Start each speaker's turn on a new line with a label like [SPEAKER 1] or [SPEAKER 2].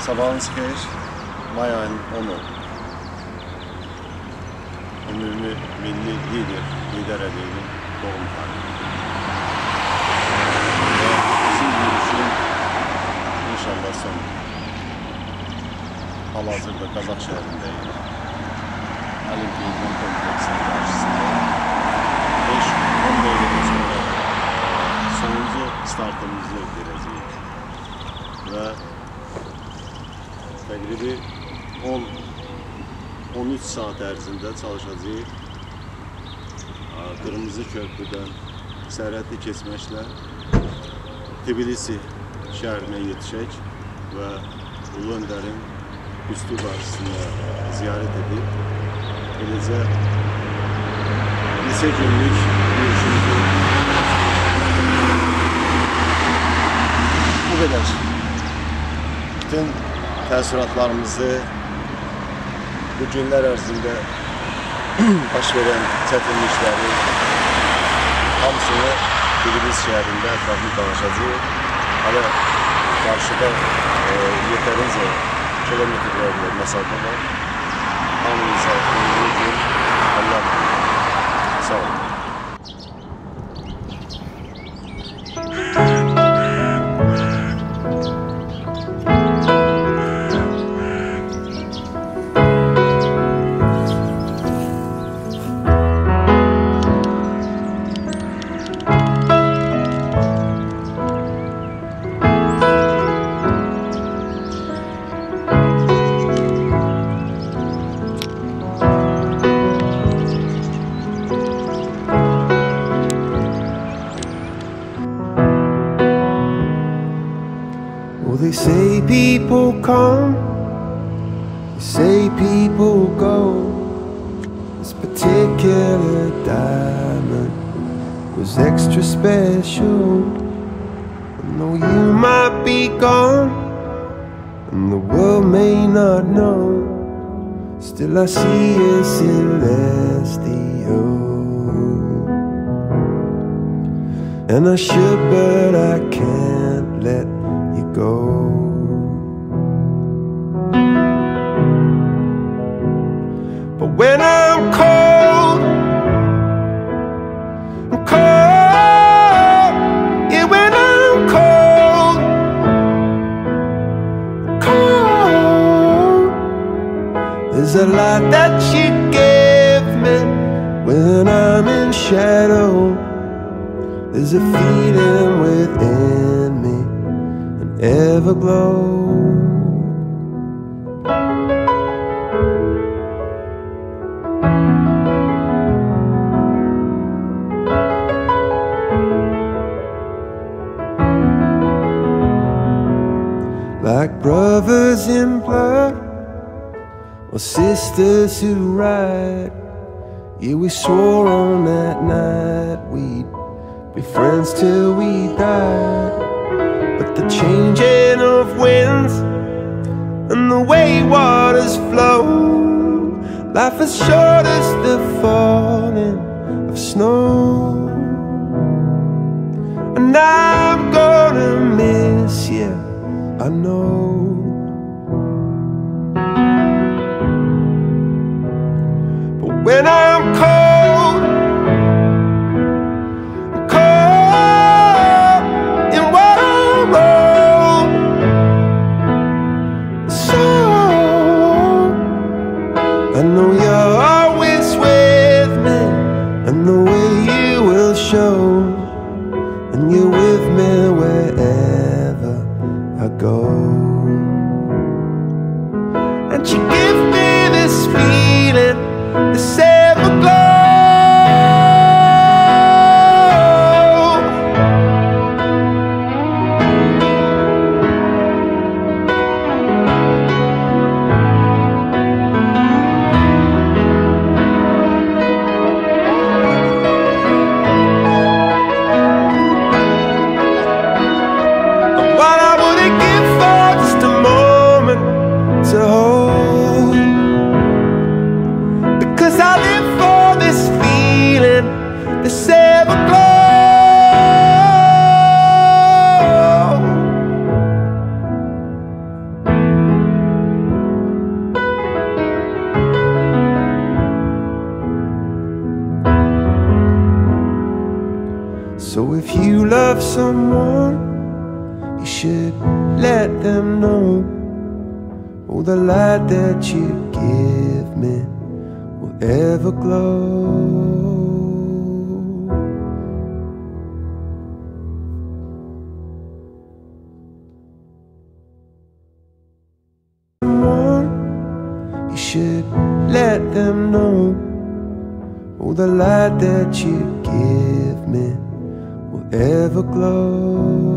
[SPEAKER 1] Sabahınız xeyir. May ayının 10'u. Ümumi milli lider ədeyinin doğum tarihi. Ve bizim yürüyüşün inşallah son. Hal-hazırda Qazaq şəhərindəyik. Olimpiya İdman kompleksinin karşısında 5-10 dəqiqədən sonra sonuncu startımızı verəcəyik. Ve təqribi 10-13 saat ərzində çalışacağıq. Qırmızı köprüdən sərhədli keçməklə Tbilisi şəhərinə yetişək və Ulu Öndərin üstü qarşısında ziyaret edib, eləcə neçə günlük yürüyüşümüzü bu qədər. Bütün təəssüratlarımızı bu günlər ərzində baş verən çətinlikləri hamısını Tbilisi şəhərində ətraflı danışacağıq. Hələ qarşıda yetərincə kilometrlərlə məsafə var. Hamınıza uğurlu gün, Allah'a sağ olun.
[SPEAKER 2] Well, they say people come, they say people go. This particular diamond was extra special. I know you might be gone, and the world may not know. Still I see a celestial, and I should, but I can't let you go. But when I'm cold, I'm cold. Yeah, when I'm cold, I'm cold. There's a lot that you give me when I'm in shadow. There's a feeling within me, an everglow. Like brothers in blood, or sisters who ride. Yeah, we swore on that night we'd be friends till we died. But the changing of winds and the way waters flow, life is short as the falling of snow. And I'm gonna miss you, I know. But when I'm cold, I'm cold in what I'm old. So I know you're always with me, and the way you will show, and you're with me wherever I go. And you give me this feeling, this everglow. What I wouldn't give for just a moment to hold, because I love someone, you should let them know. Oh, the light that you give me will ever glow. You should let them know. Oh, the light that you give me will ever glow.